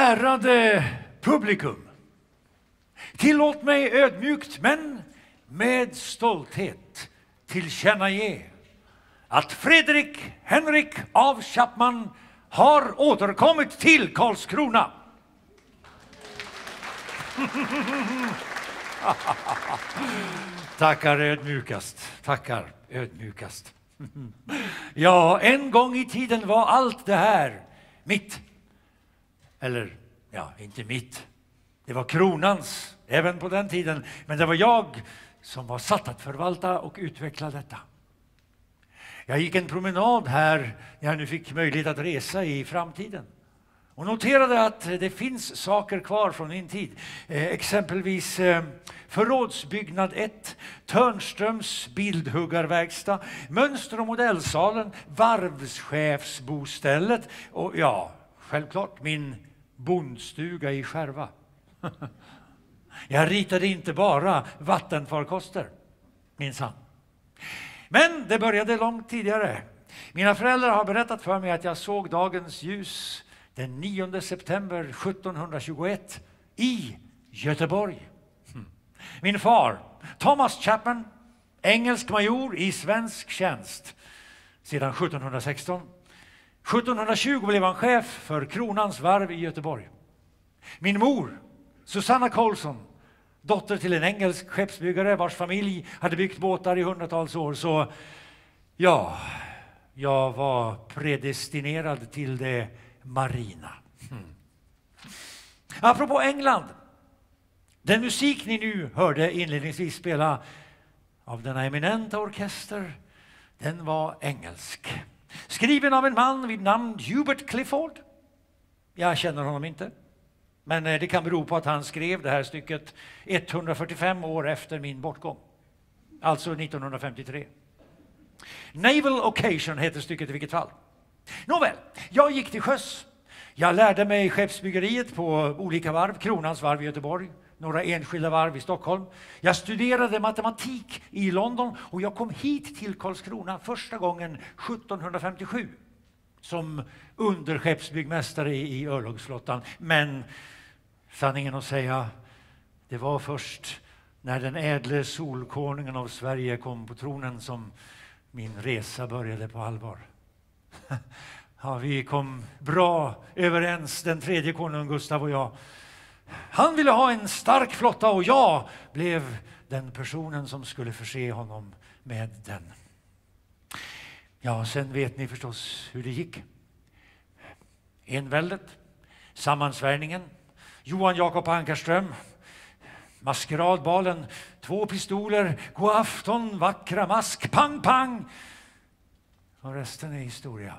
Ärade publikum, tillåt mig ödmjukt men med stolthet tillkännage att Fredrik Henrik af Chapman har återkommit till Karlskrona. Tackar ödmjukast, tackar ödmjukast. Ja, en gång i tiden var allt det här mitt. Eller, ja, inte mitt. Det var kronans, även på den tiden. Men det var jag som var satt att förvalta och utveckla detta. Jag gick en promenad här när jag nu fick möjlighet att resa i framtiden. Och noterade att det finns saker kvar från min tid. Exempelvis förrådsbyggnad 1, Törnströms bildhuggarverkstad, mönster- och modellsalen, varvschefsbostället och ja, självklart min bondstuga i Skärva. Jag ritade inte bara vattenfarkoster, minsann. Men det började långt tidigare. Mina föräldrar har berättat för mig att jag såg dagens ljus den 9 september 1721 i Göteborg. Min far, Thomas Chapman, engelsk major i svensk tjänst sedan 1716. 1720 blev han chef för Kronans varv i Göteborg. Min mor, Susanna Colson, dotter till en engelsk skeppsbyggare vars familj hade byggt båtar i hundratals år. Så ja, jag var predestinerad till det marina. Apropå England. Den musik ni nu hörde inledningsvis spela av denna eminenta orkester, den var engelsk. Skriven av en man vid namn Hubert Clifford. Jag känner honom inte. Men det kan bero på att han skrev det här stycket 145 år efter min bortgång. Alltså 1953. Naval Occasion heter stycket i vilket fall. Nåväl, jag gick till sjöss. Jag lärde mig skeppsbyggeriet på olika varv. Kronans varv i Göteborg, några enskilda varv i Stockholm. Jag studerade matematik i London och jag kom hit till Karlskrona första gången 1757 som underskeppsbyggmästare i örlogsflottan. Men sanningen att säga, det var först när den ädle solkonungen av Sverige kom på tronen som min resa började på allvar. Ja, vi kom bra överens, den tredje konungen Gustav och jag. Han ville ha en stark flotta och jag blev den personen som skulle förse honom med den. Ja, sen vet ni förstås hur det gick. Enväldet, sammansvärjningen, Johan Jakob Ankarström, maskeradbalen, 2 pistoler, god afton, vackra mask, pang, pang. Och resten är historia.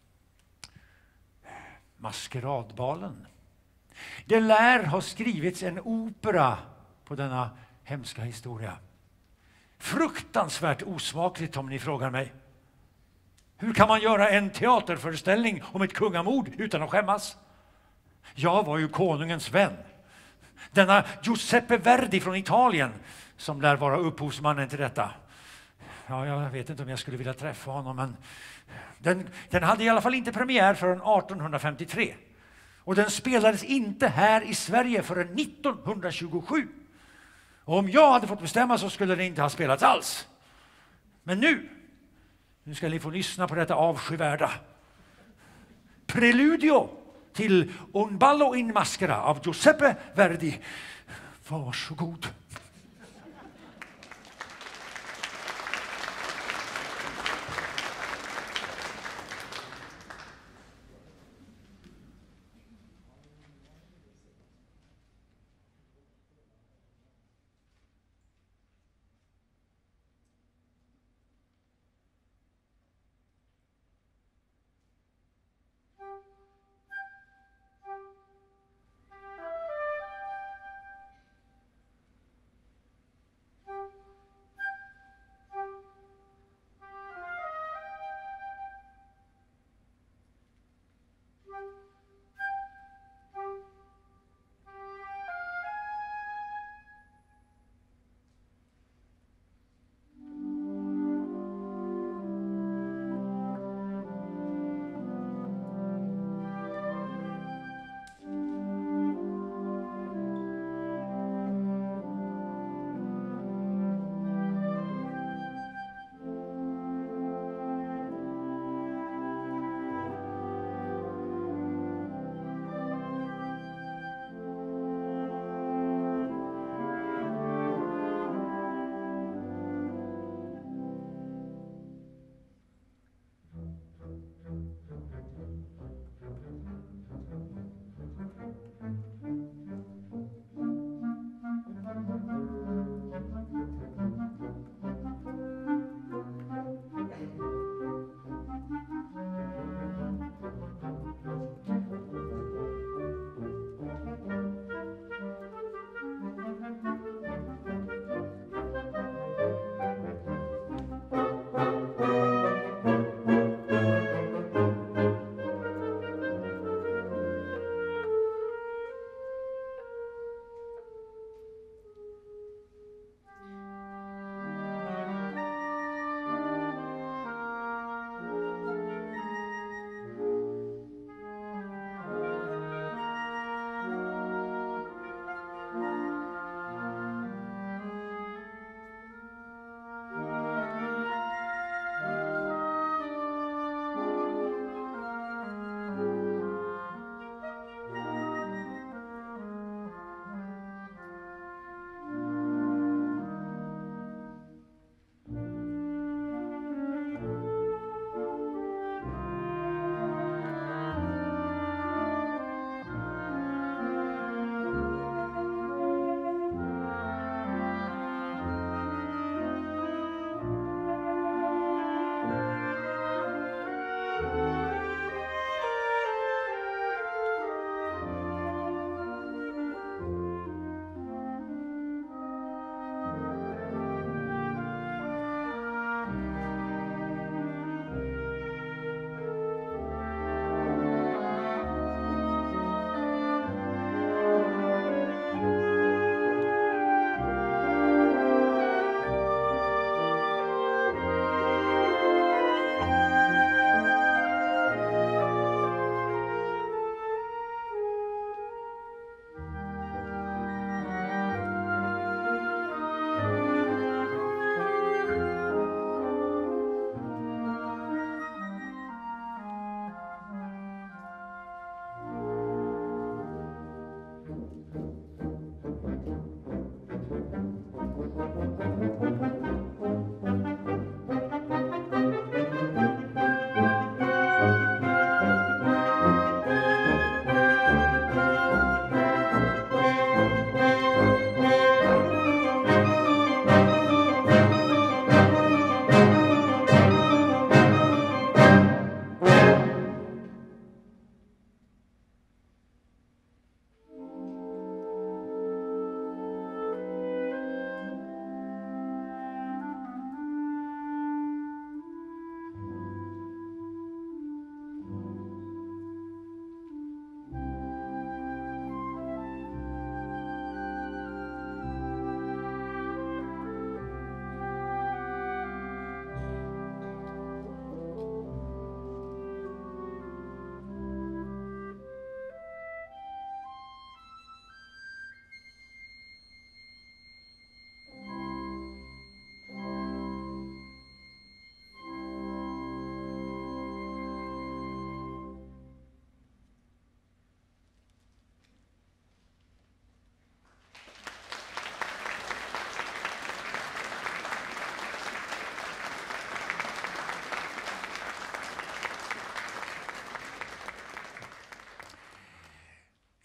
Maskeradbalen. Det lär ha skrivits en opera på denna hemska historia. Fruktansvärt osmakligt om ni frågar mig. Hur kan man göra en teaterföreställning om ett kungamord utan att skämmas? Jag var ju konungens vän. Denna Giuseppe Verdi från Italien som lär vara upphovsmannen till detta. Ja, jag vet inte om jag skulle vilja träffa honom, men den hade i alla fall inte premiär förrän 1853. Och den spelades inte här i Sverige förrän 1927. Och om jag hade fått bestämma så skulle den inte ha spelats alls. Men nu ska ni få lyssna på detta avskyvärda. Preludio till Un ballo in maschera av Giuseppe Verdi. Varsågod.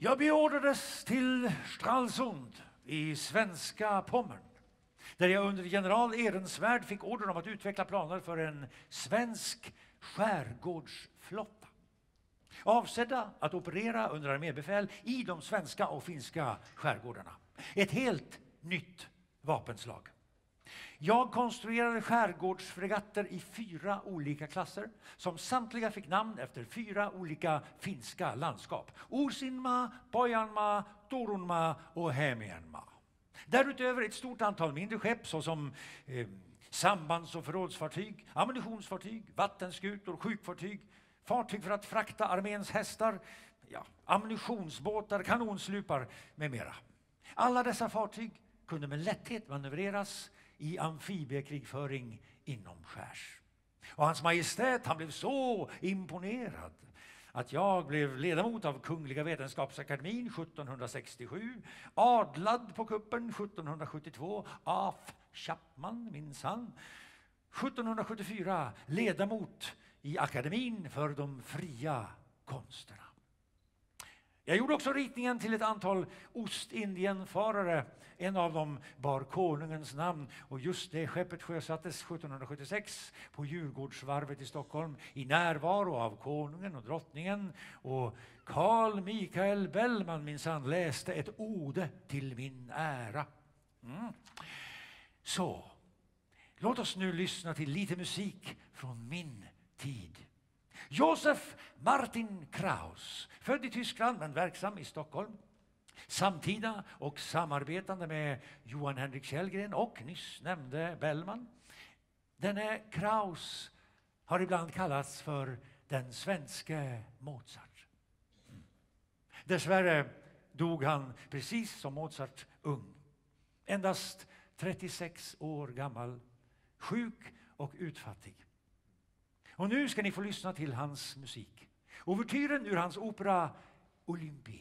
Jag beordrades till Stralsund i svenska Pommern, där jag under general Ehrensvärd fick order om att utveckla planer för en svensk skärgårdsflotta, avsedda att operera under armébefäl i de svenska och finska skärgårdarna. Ett helt nytt vapenslag. Jag konstruerade skärgårdsfregatter i 4 olika klasser som samtliga fick namn efter 4 olika finska landskap. Uusinnmaa, Pohjanmaa, Turunmaa och Hämeenmaa. Därutöver ett stort antal mindre skepp såsom sambands- och förrådsfartyg, ammunitionsfartyg, vattenskutor, sjukfartyg, fartyg för att frakta arméns hästar, ammunitionsbåtar, kanonslupar med mera. Alla dessa fartyg kunde med lätthet manövreras i amfibiekrigföring inomskärs. Och hans majestät, han blev så imponerad att jag blev ledamot av Kungliga Vetenskapsakademin 1767, adlad på kuppen 1772, af Chapman minsann, 1774 ledamot i akademin för de fria konsterna. Jag gjorde också ritningen till ett antal Ostindienfarare. En av dem bar konungens namn, och just det skeppet sjösattes 1776 på Djurgårdsvarvet i Stockholm i närvaro av konungen och drottningen, och Carl Michael Bellman minsann läste ett ode till min ära. Så, låt oss nu lyssna till lite musik från min tid. Josef Martin Kraus, född i Tyskland men verksam i Stockholm. Samtida och samarbetande med Johan Henrik Källgren och nyss nämnde Bellman. Denne Kraus har ibland kallats för den svenske Mozart. Dessvärre dog han precis som Mozart ung. Endast 36 år gammal, sjuk och utfattig. Och nu ska ni få lyssna till hans musik. Ouvertyren ur hans opera Olympie.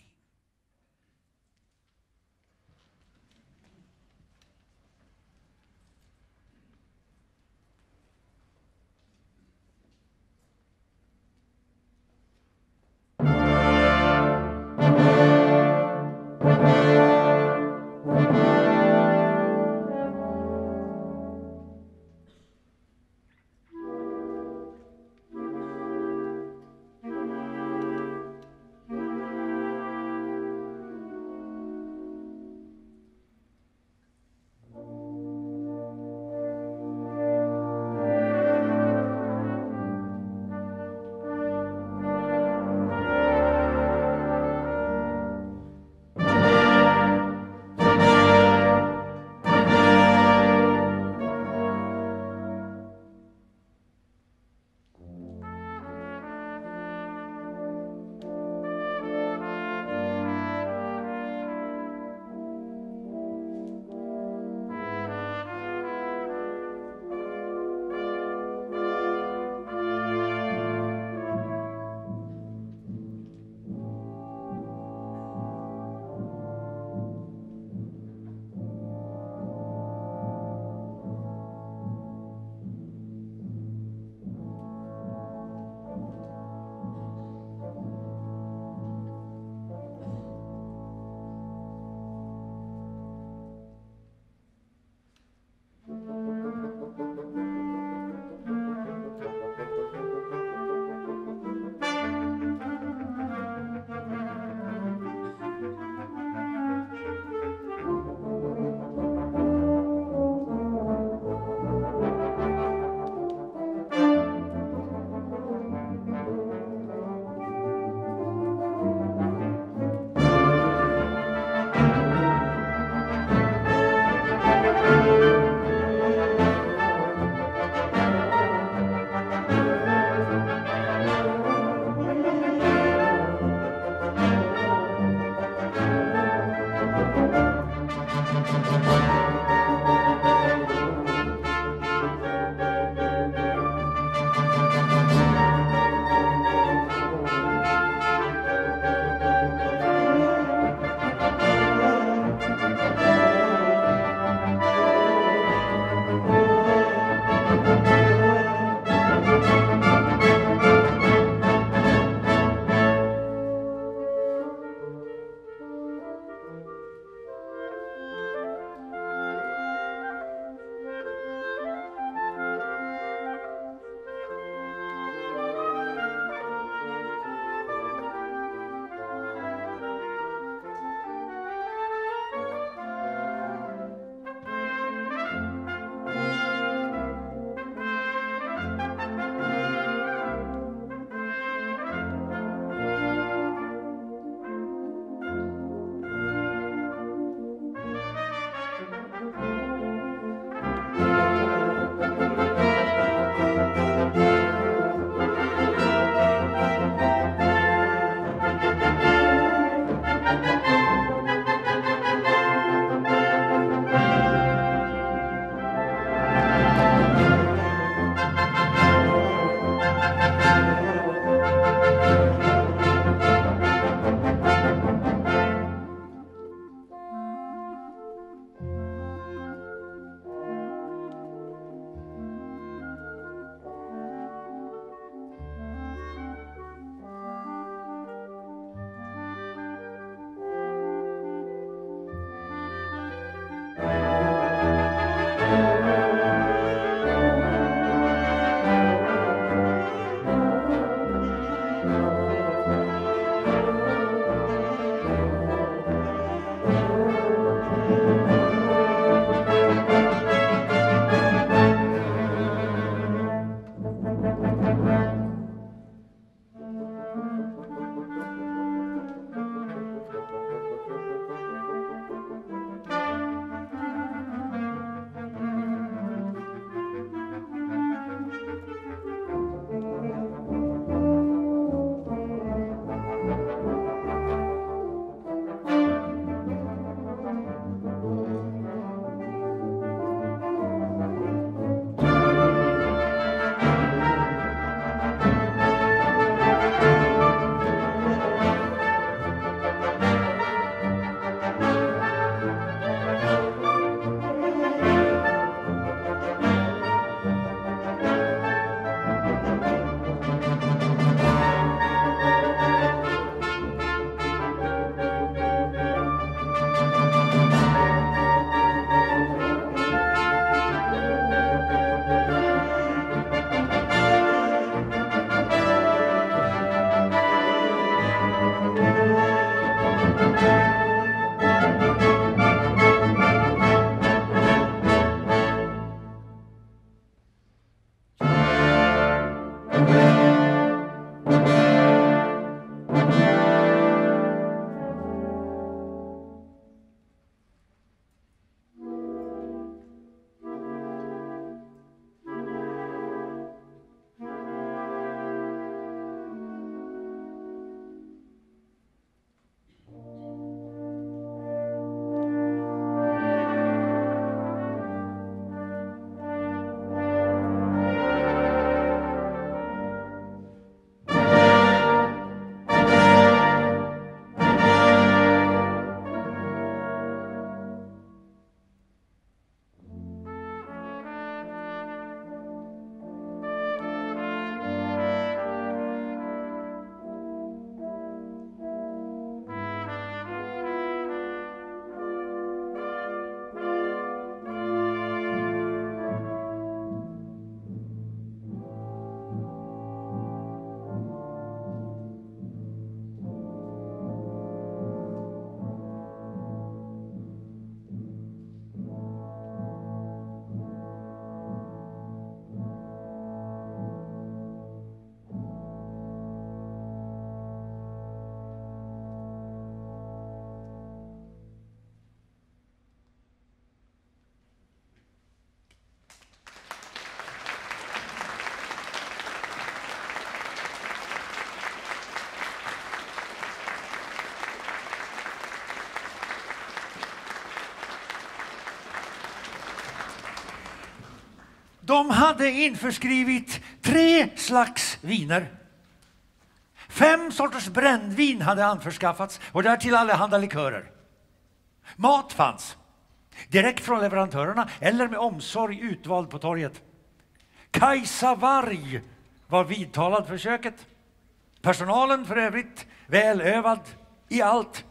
De hade införskrivit 3 slags viner. 5 sorters brännvin hade anförskaffats och därtill allehanda likörer. Mat fanns, direkt från leverantörerna eller med omsorg utvald på torget. Kajsa Varg var vidtalad för köket. Personalen för övrigt välövad i allt.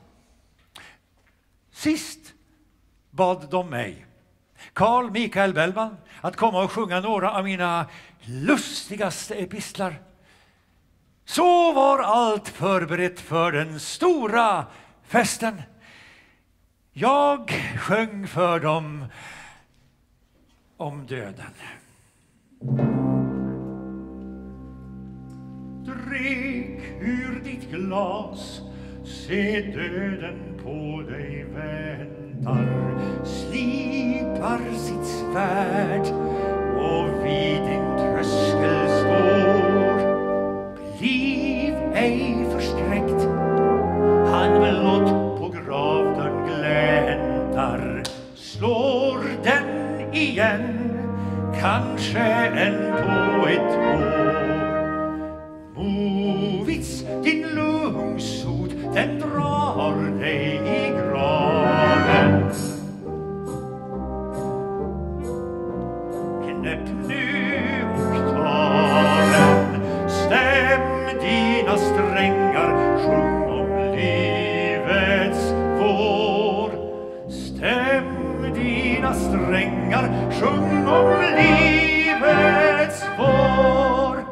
Sist bad de mig, Carl Michael Bellman, att komma och sjunga några av mina lustigaste epistlar. Så var allt förberett för den stora festen. Jag sjöng för dem om döden. Drick ur ditt glas, se döden på dig väntar, slipar sitt svärd och vid din tröskel står. Bliv ej förskräckt, han blott på gravdörren gläntar, slår den igen, kanske än på ett år. Movits, din lungsot, den drar dig i graven. Knäpp nu oktaven, stäm dina strängar, sjung om livets vår. Stäm dina strängar, sjung om livets vår.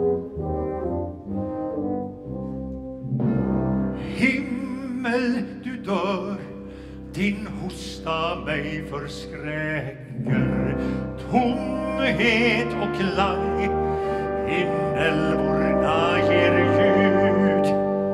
Himmel, du dör, din hosta mig förskräcker. Tomhet och klang, inälvorna ger ljud.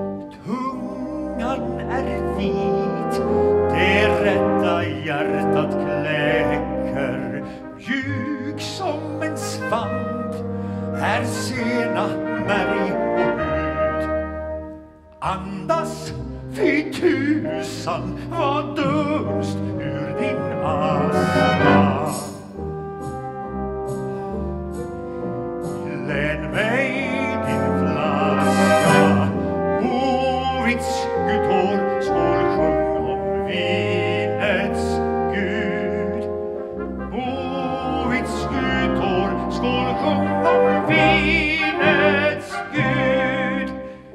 Tungan är vit, det rätta hjärtat kläcker. Mjuk som en svamp är sena märg och hud. Andas, fy tusan, vad dunst ur din aska. Län mig din flaska, Movits Guttor, skål, sjung om vinets Gud. Movits Guttor, skål, sjung om vinets Gud.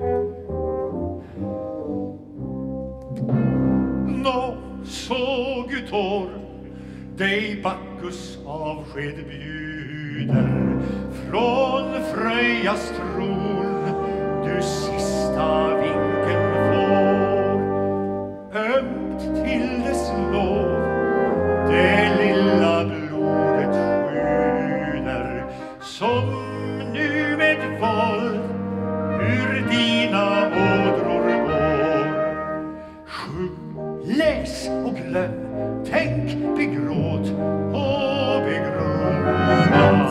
Nå, så Guttor, dig Bacchus avsked bjuder. Från Fröjas tron du sista vinkeln får. Ömt till dess lov det lilla blodet sjuder, som nu med våld ur dina ådror går. Sjung, läs och glöm, tänk, begråt och begrunda.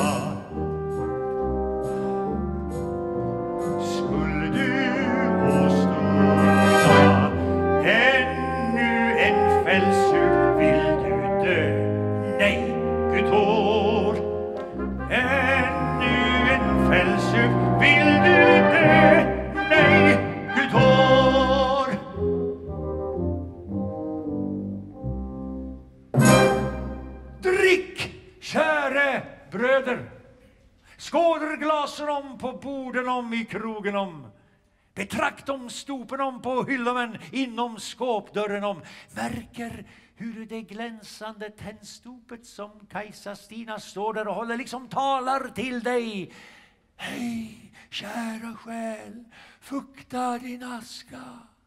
Skåderglasen om på borden om i krogen om. Betrakt om stopen om på hyllomen inom skåpdörren om. Märker hur det glänsande tändstopet som Kajsa Stina står där och håller liksom talar till dig. Hej, kära själ, fukta din aska.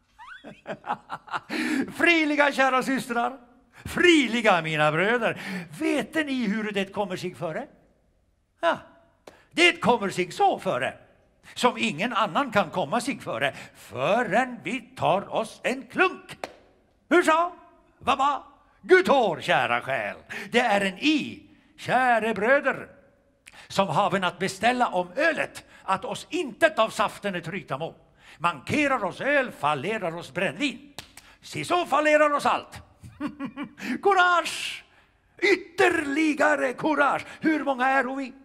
Friliga kära systrar, friliga mina bröder, vet ni hur det kommer sig före? Ja. Det kommer sig så före, som ingen annan kan komma sig före, förrän vi tar oss en klunk. Hur så? Vad? Guttor, kära själ. Det är en käre bröder, som haven att beställa om ölet, att oss intet av saften är tryta må. Mankerar oss öl, fallerar oss brännvin. Se så fallerar oss allt. Courage! Ytterligare courage. Hur många är vi?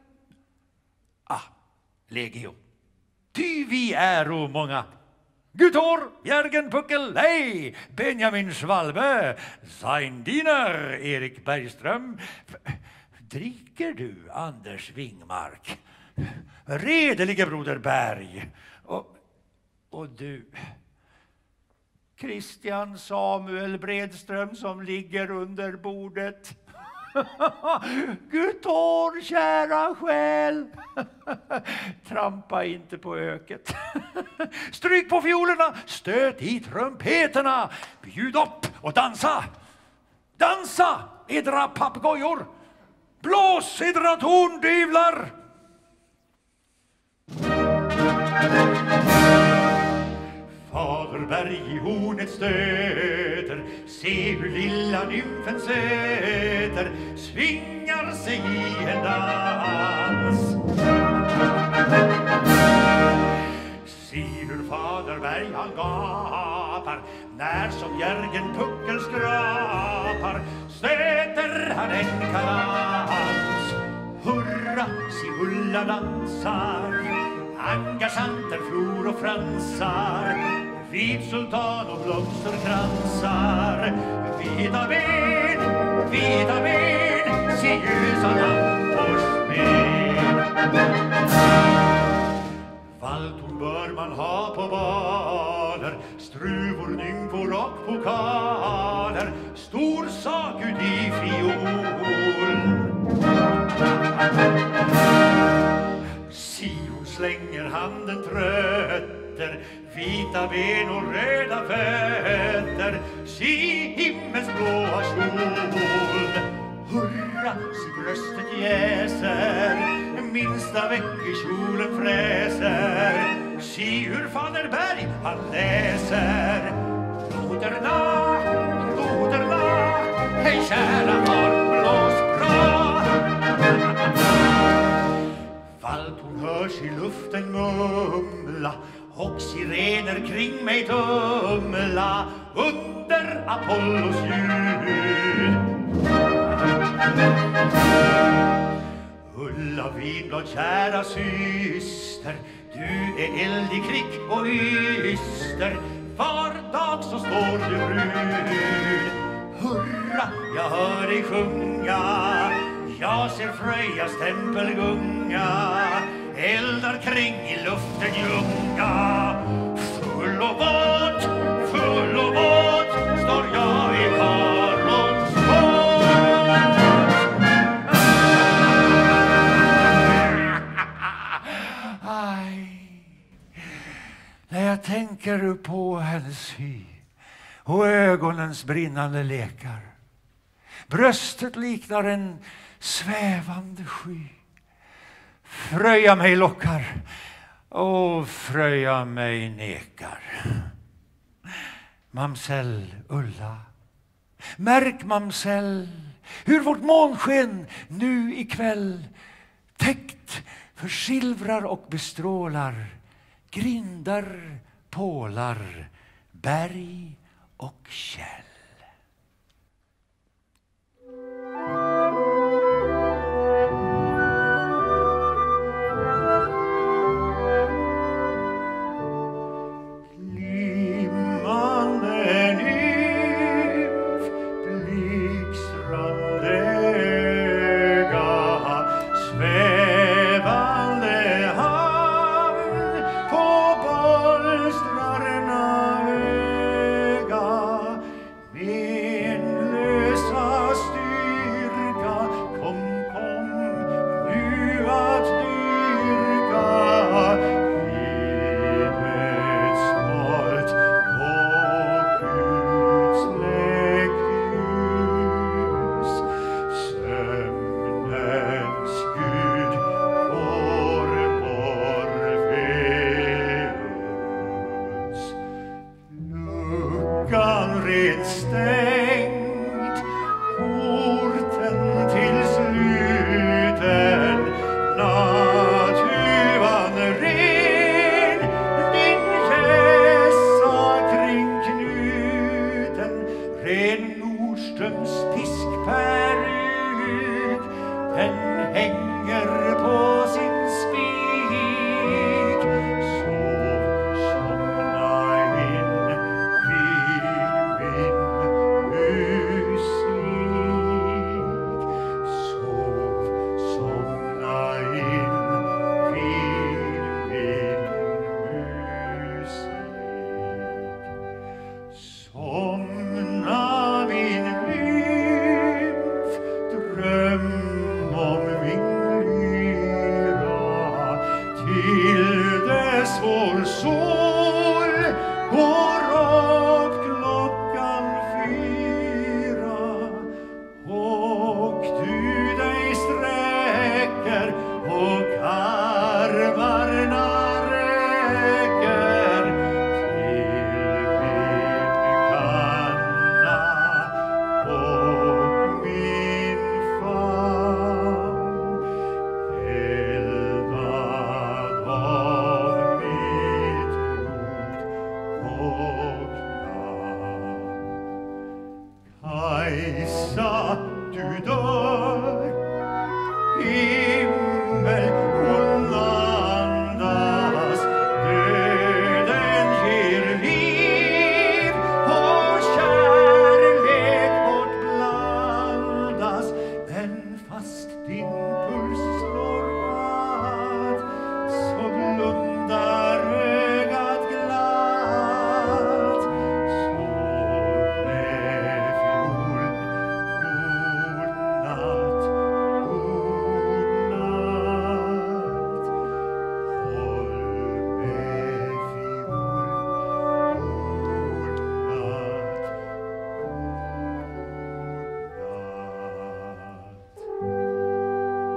Legio. Ty vi är många. Gutor, Jörgen Puckel, hej, Benjamin Schwalbe, sein Diener, Erik Bergström. Dricker du, Anders Wingmark? Redelige broder Berg. Och du, Christian Samuel Bredström som ligger under bordet. Gutor, kära själ. Trampa inte på öket. Stryk på fiolerna, stöt i trumpeterna. Bjud upp och dansa. Dansa, edra papegojor. Blås, edra torndyvlar. Faderberg i hornet stöter, se hur lilla nymfen söter, svingar sig i en dans. Se hur Faderberg han gapar, när som Jörgen Puckel skrapar, stöter han en kalans. Hurra, se Ulla dansar, engageanter, flor och fransar, vit sultan och blomsterkransar. Vita ben, se ljusa lampors-ben. Valtorn bör man ha på baler, struvor, nymfor och pokaler, stor sak ut i fiol. Sion slänger handen trötter, vita ben och röda fötter, se himmelsblåa kjol. Hurra, se bröstet jäser, minsta veckekjolen fräser, se hur Faderberg han läser. Broderna, hej kära far, blås bra. Valtorn hörs i luften mumla, och sirener kring mig tumla under Apollos ljud. Ulla Winblad, kära syster, du är eldig, kvick och yster, var dag så står du brud. Hurra, jag hör dig sjunga, jag ser Fröjas tempel gunga, eldar kring i luften ljunga. Full och våt står jag i Karlons båt. Aj, när jag tänker på hennes hy och ögonens brinnande lekar, bröstet liknar en svävande sky. Fröja mig lockar och Fröja mig nekar. Mamsell Ulla, märk mamsell hur vårt månsken nu ikväll täckt försilvrar och bestrålar grindar, pålar, berg och käll. till dess vår sol går rakt klockan 4 och du dig sträcker och armarna räcker till min kanna och min famn, eldad av mitt blod och namn. Kajsa, du dör, himmel hon andas, döden ger liv och kärlek bortblandas. Men fast din puls slår att, så blundar ögat glatt. Så med fjol, god natt, god natt. Håll med fjol, god natt, god natt.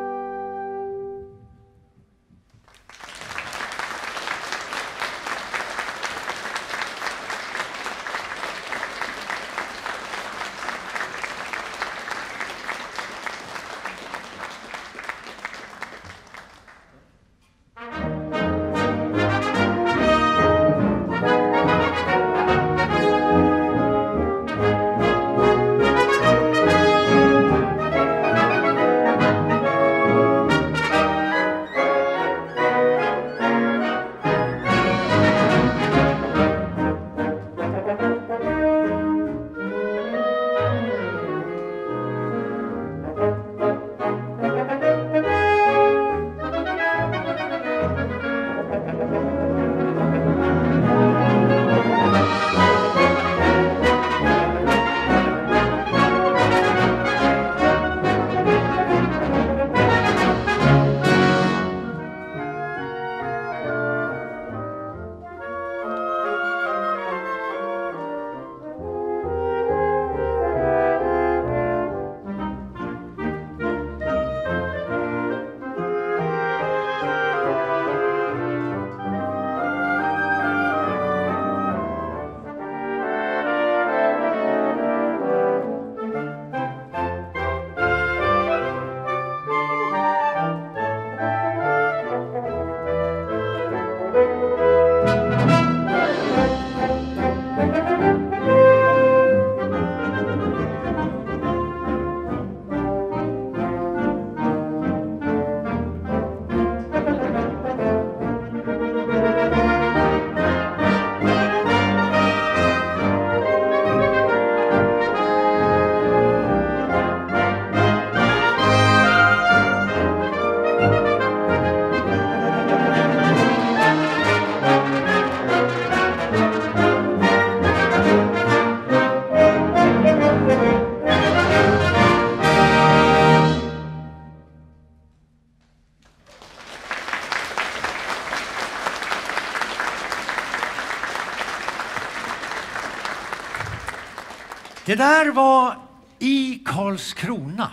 Det där var I Karlskrona,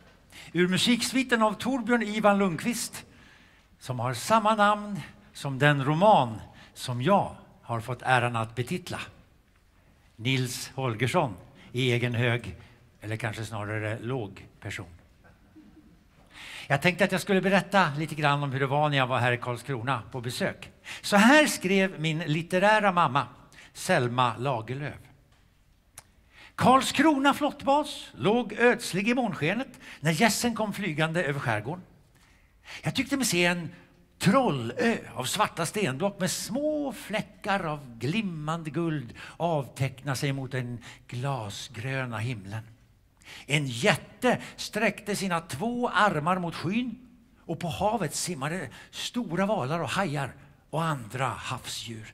ur musiksviten av Torbjörn Ivan Lundqvist, som har samma namn som den roman som jag har fått äran att betitla. Nils Holgersson i egen hög, eller kanske snarare låg person. Jag tänkte att jag skulle berätta lite grann om hur det var när jag var här i Karlskrona på besök. Så här skrev min litterära mamma, Selma Lagerlöf. Karlskrona flottbas låg ödslig i månskenet när gässen kom flygande över skärgården. Jag tyckte mig se en trollö av svarta stenblock med små fläckar av glimmande guld avteckna sig mot den glasgröna himlen. En jätte sträckte sina 2 armar mot skyn, och på havet simmade stora valar och hajar och andra havsdjur.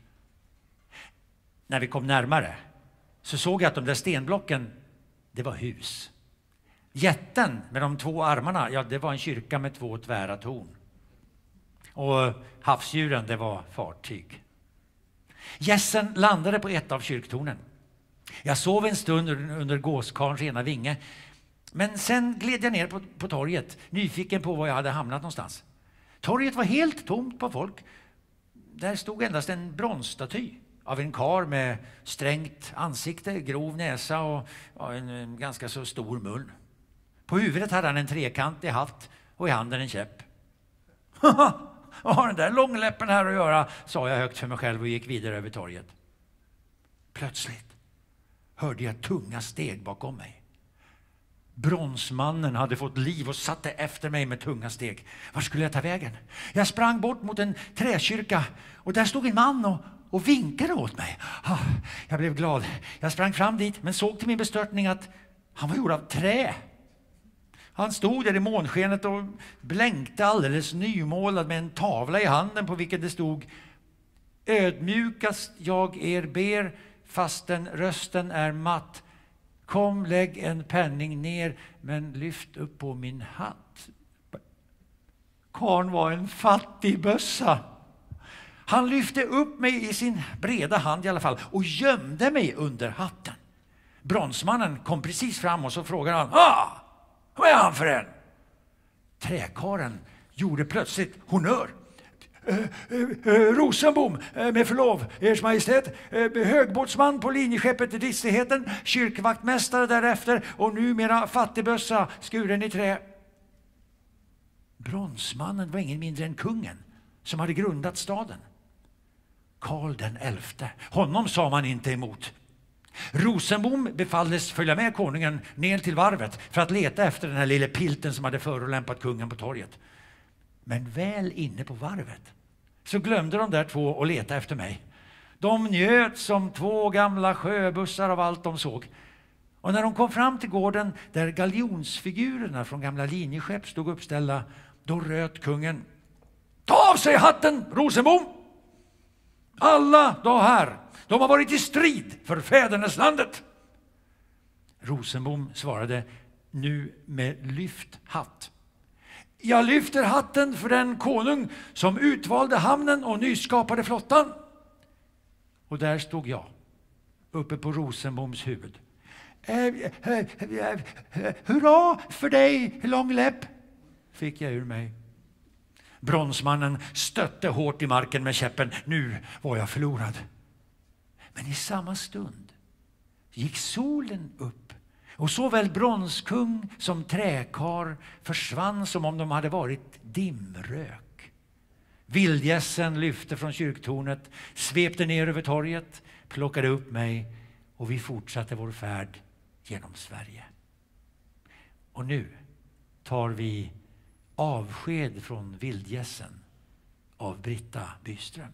När vi kom närmare så såg jag att de där stenblocken, det var hus. Jätten med de 2 armarna, ja, det var en kyrka med 2 tvära torn. Och havsdjuren, det var fartyg. Gässen landade på ett av kyrktornen. Jag sov en stund under gåskarns ena vinge. Men sen gled jag ner på torget, nyfiken på var jag hade hamnat någonstans. Torget var helt tomt på folk. Där stod endast en bronsstaty av en karl med strängt ansikte, grov näsa och en ganska så stor mun. På huvudet hade han en trekantig hatt och i handen en käpp. Vad har den där långläppen här att göra, sa jag högt för mig själv och gick vidare över torget. Plötsligt hörde jag tunga steg bakom mig. Bronsmannen hade fått liv och satte efter mig med tunga steg. Var skulle jag ta vägen? Jag sprang bort mot en träkyrka och där stod en man och vinkade åt mig. Jag blev glad. Jag sprang fram dit men såg till min bestörtning att han var gjord av trä. Han stod där i månskenet och blänkte alldeles nymålad med en tavla i handen på vilken det stod: ödmjukast jag er ber, fastän rösten är matt. Kom, lägg en penning ner, men lyft upp på min hatt. Karln var en fattig bössa. Han lyfte upp mig i sin breda hand i alla fall och gömde mig under hatten. Bronsmannen kom precis fram och så frågade han: vad är han för en? Träkaren gjorde plötsligt honör. Rosenbom, med förlov, ers majestät, högbåtsman på linjeskeppet Dristigheten, kyrkvaktmästare därefter och numera fattigbössa skuren i trä. Bronsmannen var ingen mindre än kungen som hade grundat staden. Karl den 11. Honom sa man inte emot. Rosenbom befalldes följa med konungen ner till varvet för att leta efter den här lille pilten som hade förolämpat kungen på torget. Men väl inne på varvet så glömde de där två att leta efter mig. De njöt som två gamla sjöbussar av allt de såg. Och när de kom fram till gården där galjonsfigurerna från gamla linjeskepp stod uppställda, då röt kungen: ta av sig hatten, Rosenbom! Alla då här, de har varit i strid för fäderneslandet. Rosenbom svarade nu med lyft hatt: jag lyfter hatten för den konung som utvalde hamnen och nyskapade flottan. Och där stod jag, uppe på Rosenboms huvud. Hurra för dig, långläpp, fick jag ur mig. Bronsmannen stötte hårt i marken med käppen. Nu var jag förlorad. Men i samma stund gick solen upp och såväl bronskung som träkar försvann som om de hade varit dimrök. Vildgässen lyfte från kyrktornet, svepte ner över torget, plockade upp mig och vi fortsatte vår färd genom Sverige. Och nu tar vi avsked från vildgässen av Britta Byström.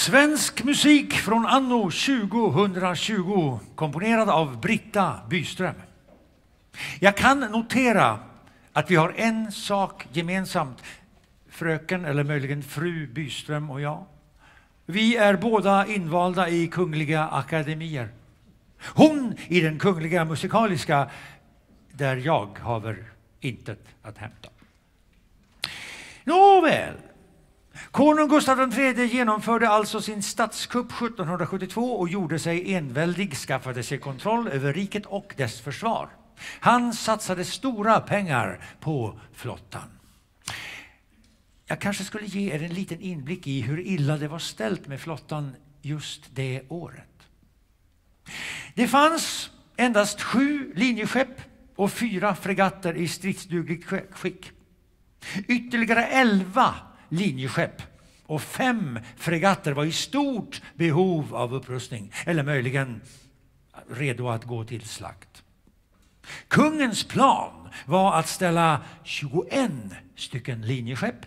Svensk musik från anno 2020, komponerad av Britta Byström. Jag kan notera att vi har en sak gemensamt, fröken eller möjligen fru Byström och jag. Vi är båda invalda i kungliga akademier. Hon i den kungliga musikaliska, där jag haver intet att hämta. Nåväl. Konung Gustav III genomförde alltså sin statskupp 1772 och gjorde sig enväldig, skaffade sig kontroll över riket och dess försvar. Han satsade stora pengar på flottan. Jag kanske skulle ge er en liten inblick i hur illa det var ställt med flottan just det året. Det fanns endast 7 linjeskepp och 4 fregatter i stridsdugligt skick. Ytterligare 11 linjeskepp och 5 fregatter var i stort behov av upprustning eller möjligen redo att gå till slakt. Kungens plan var att ställa 21 stycken linjeskepp,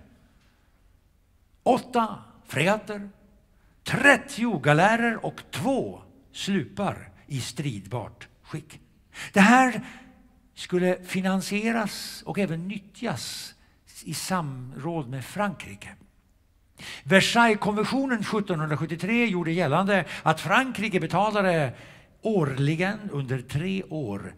8 fregatter, 30 galärer och 2 slupar i stridbart skick. Det här skulle finansieras och även nyttjas i samråd med Frankrike. Versailleskonventionen 1773 gjorde gällande att Frankrike betalade årligen under 3 år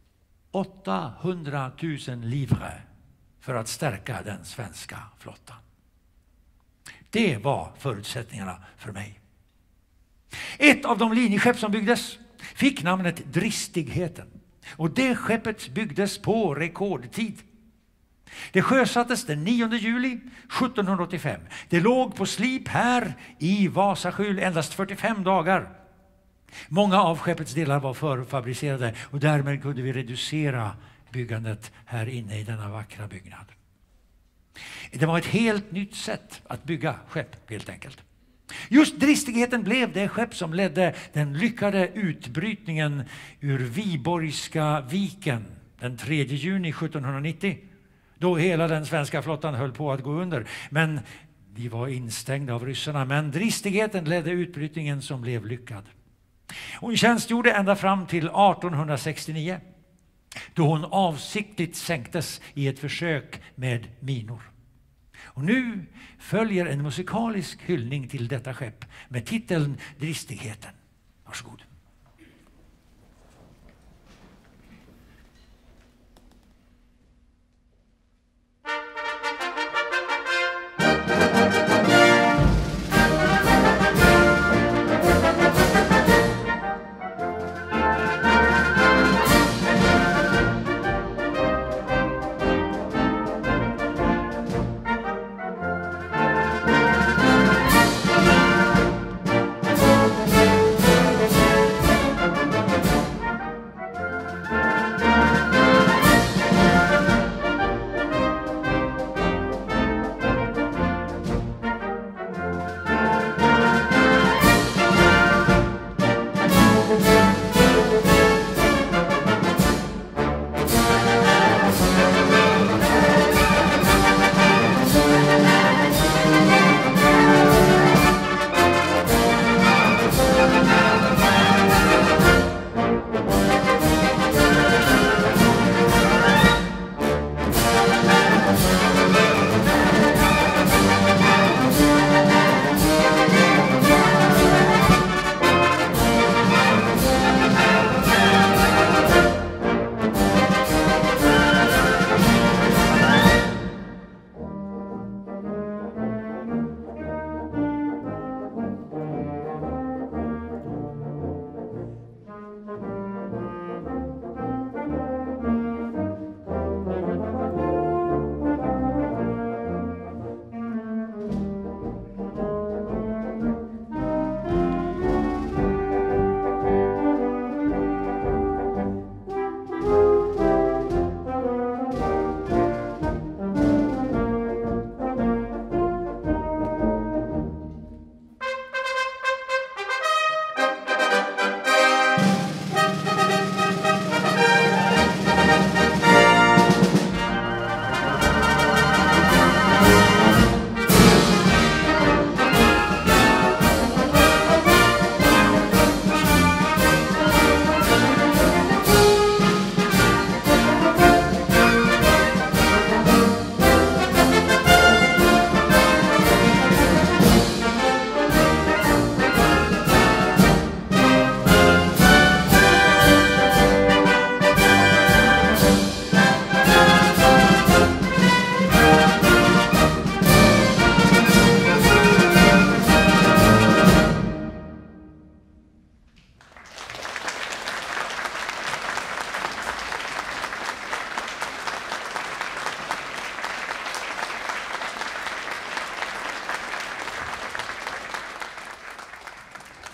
800 000 livre för att stärka den svenska flottan. Det var förutsättningarna för mig. Ett av de linjeskepp som byggdes fick namnet Dristigheten. Och det skeppet byggdes på rekordtid. Det sjösattes den 9 juli 1785. Det låg på slip här i Vasaskjul endast 45 dagar. Många av skeppets delar var förfabricerade och därmed kunde vi reducera byggandet här inne i denna vackra byggnad. Det var ett helt nytt sätt att bygga skepp helt enkelt. Just Dristigheten blev det skepp som ledde den lyckade utbrytningen ur Viborgska viken den 3 juni 1790. Då hela den svenska flottan höll på att gå under. Men vi var instängda av ryssarna. Men Dristigheten ledde utbrytningen som blev lyckad. Hon tjänstgjorde ända fram till 1869. Då hon avsiktligt sänktes i ett försök med minor. Och nu följer en musikalisk hyllning till detta skepp med titeln Dristigheten. Varsågod.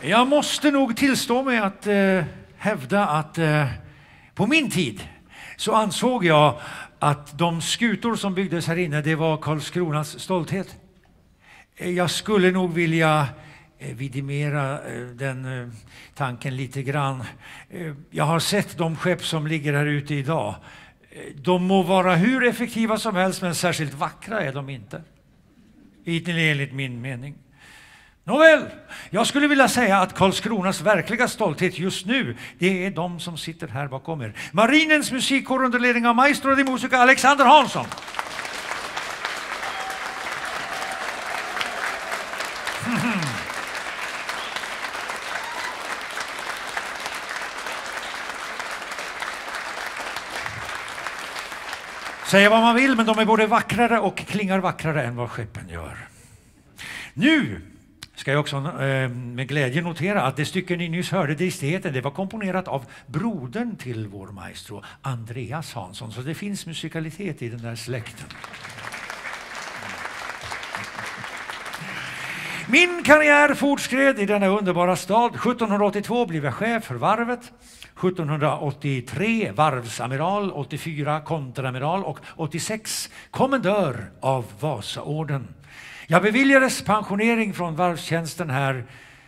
Jag måste nog tillstå mig att hävda att på min tid så ansåg jag att de skutor som byggdes här inne, det var Karlskronas stolthet. Jag skulle nog vilja vidimera den tanken lite grann. Jag har sett de skepp som ligger här ute idag. De må vara hur effektiva som helst, men särskilt vackra är de inte. Enligt min mening. Nåväl, jag skulle vilja säga att Karlskronas verkliga stolthet just nu, det är de som sitter här bakom er. Marinens musikkår under ledning av maestro di musica Alexander Hansson. Säga vad man vill, men de är både vackrare och klingar vackrare än vad skeppen gör. Nu ska jag också med glädje notera att det stycke ni nyss hörde, Dristigheten, det var komponerat av brodern till vår maestro, Andreas Hansson. Så det finns musikalitet i den där släkten. Min karriär fortskred i denna underbara stad. 1782 blev jag chef för varvet. 1783 varvsamiral, 84 kontramiral och 86 kommendör av Vasaorden. Jag beviljades pensionering från varvstjänsten här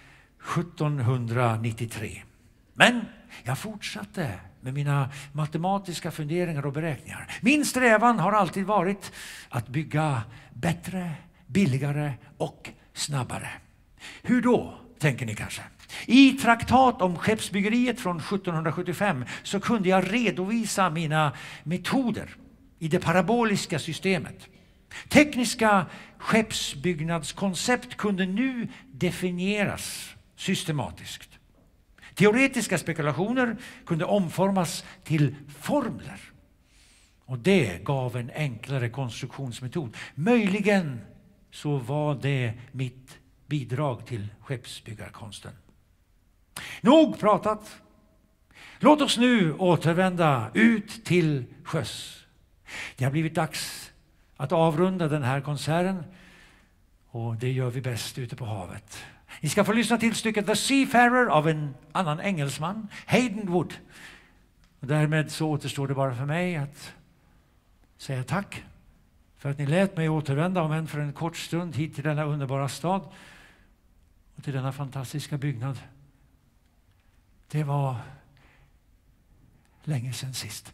1793. Men jag fortsatte med mina matematiska funderingar och beräkningar. Min strävan har alltid varit att bygga bättre, billigare och snabbare. Hur då, tänker ni kanske? I traktat om skeppsbyggeriet från 1775 så kunde jag redovisa mina metoder i det paraboliska systemet. Tekniska skeppsbyggnadskoncept kunde nu definieras systematiskt. Teoretiska spekulationer kunde omformas till formler. Och det gav en enklare konstruktionsmetod. Möjligen så var det mitt bidrag till skeppsbyggarkonsten. Nog pratat. Låt oss nu återvända ut till sjöss. Det har blivit dags att avrunda den här konserten, och det gör vi bäst ute på havet. Ni ska få lyssna till stycket The Seafarer av en annan engelsman, Hayden Wood. Och därmed så återstår det bara för mig att säga tack för att ni lät mig återvända, om än för en kort stund, hit till denna underbara stad och till denna fantastiska byggnad. Det var länge sedan sist.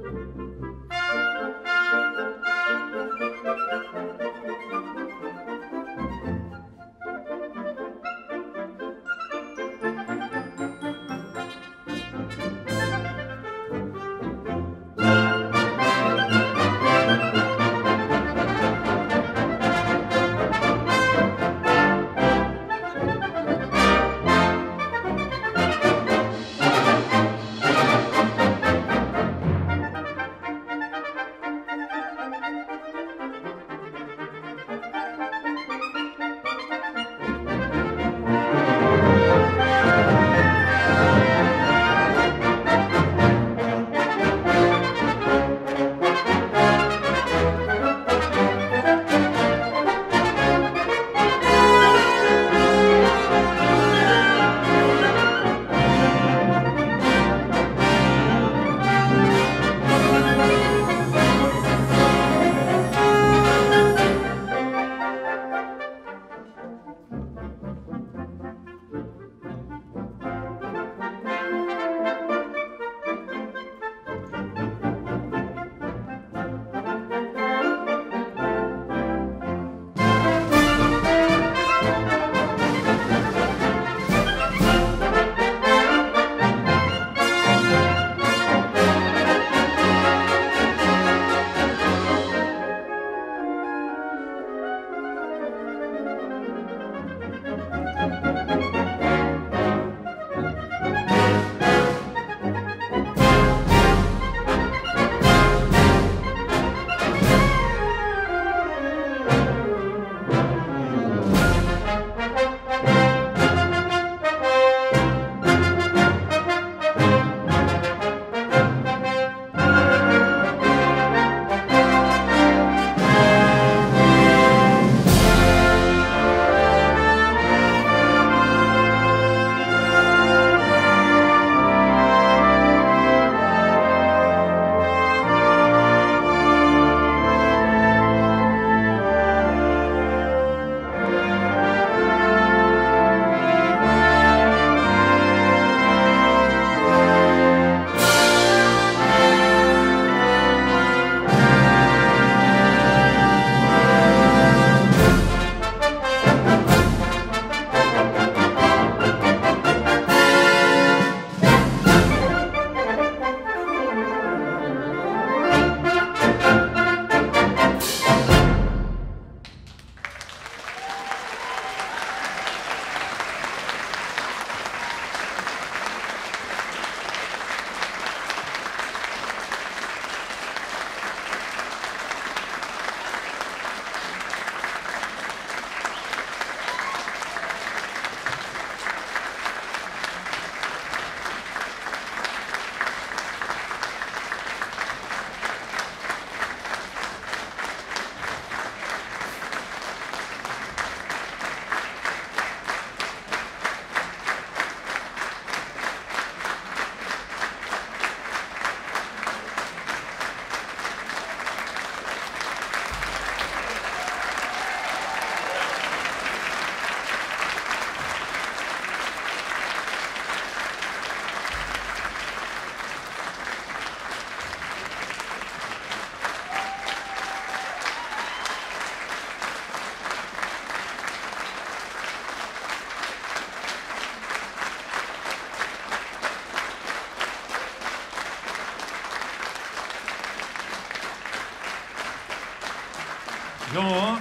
Ja,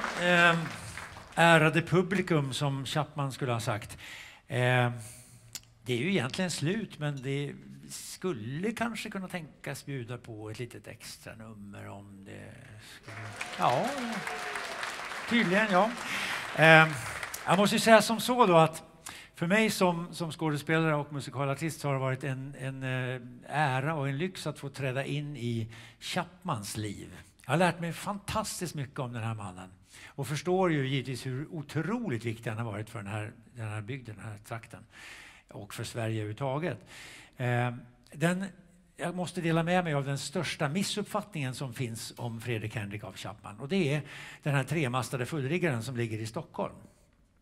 ärade publikum som Chapman skulle ha sagt. Det är ju egentligen slut, men det skulle kanske kunna tänkas bjuda på ett litet extra nummer om det skulle... Ja, tydligen ja. Jag måste säga som så då att för mig som skådespelare och musikalartist så har det varit en ära och en lyx att få träda in i Chapmans liv. Jag har lärt mig fantastiskt mycket om den här mannen och förstår ju givetvis hur otroligt viktig han har varit för den här bygden, den här trakten och för Sverige överhuvudtaget. Jag måste dela med mig av den största missuppfattningen som finns om Fredrik Henrik af Chapman, och det är den här tremastade fullriggaren som ligger i Stockholm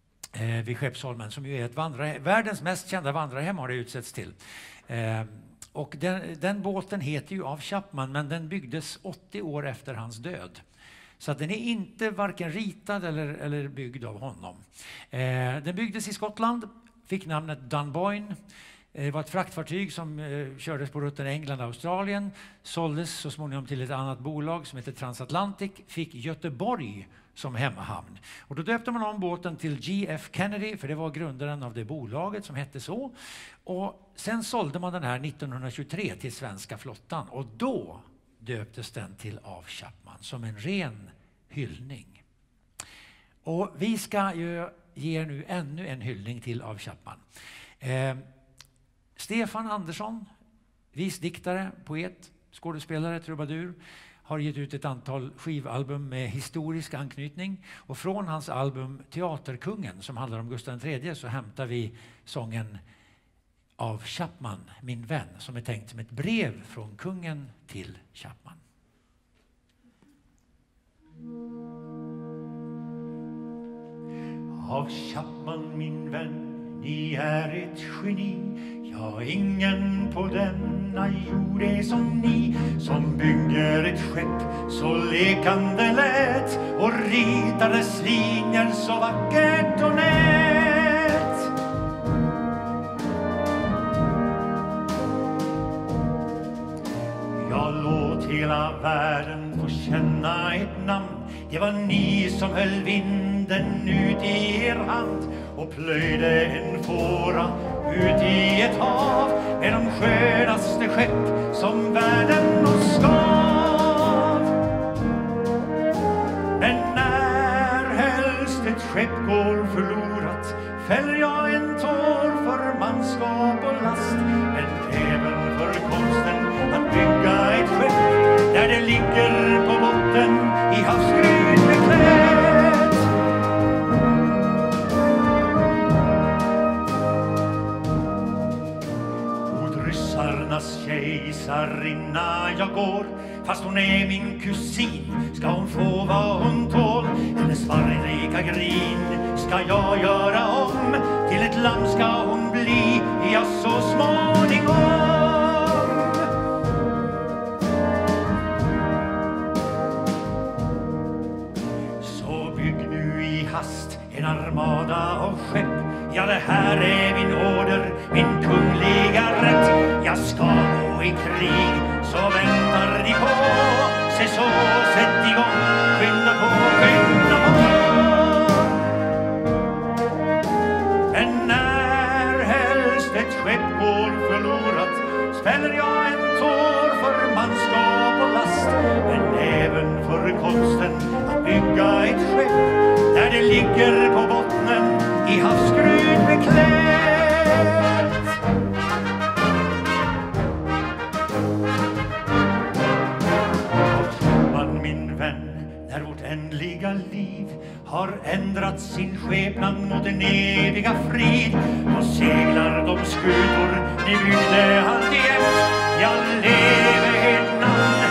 vid Skeppsholmen, som ju är världens mest kända vandrarhem har det utsetts till. Och den båten heter ju av Chapman, men den byggdes 80 år efter hans död. Så att den är inte varken ritad eller byggd av honom. Den byggdes i Skottland, fick namnet Dunboyne. Det var ett fraktfartyg som kördes på rutten England-Australien. Såldes så småningom till ett annat bolag som heter Transatlantic. Fick Göteborg som hemmahamn. Och då döpte man om båten till G.F. Kennedy, för det var grundaren av det bolaget som hette så. Och sen sålde man den här 1923 till svenska flottan. Och då döptes den till av Chapman som en ren hyllning. Och vi ska ju ge nu ännu en hyllning till av Chapman. Stefan Andersson, visdiktare, poet, skådespelare, trubadur, har gett ut ett antal skivalbum med historisk anknytning. Och från hans album Teaterkungen, som handlar om Gustav III, så hämtar vi sången av Chapman, min vän, som är tänkt som ett brev från kungen till Chapman. Av Chapman, min vän, ni är ett geni. Ja, ingen på denna jord är som ni, som bygger ett skepp så lekande lätt och ritar dess linjer så vackert och nät. Ja, låt hela världen få känna ett namn. Det var ni som höll vinden ut i er hand och plöjde en fåra ut i ett hav med de skönaste skepp som världen oss gav. Men när helst ett skepp går förlorat fäller jag en tår för manskap och last, men även för konsten att bygga ett skepp där det ligger på botten i havsgryn beklätt. Mot ryssarnas kejsarinna jag går, fast hon är min kusin ska hon få vad hon tål. Hennes färgrika grin ska jag göra om, till ett lamm ska hon bli, ja så småningom. En armada av skepp, ja det här är min order, min kungliga rätt. Jag ska gå i krig, så väntar ni på. Se så, sätt igång, skynda på, skynda på. Men när helst ett skepp går förlorat spänner jag en tår för manskap och last, men även för konsten att bygga ett skepp där det ligger på bottnen i havsgryn beklätt. Chapman, min vän, när vårt ändliga liv har ändrat sin skepnad mot en eviga frid, då seglar de skutor ni byggde alltjämt. Jag lever ert namn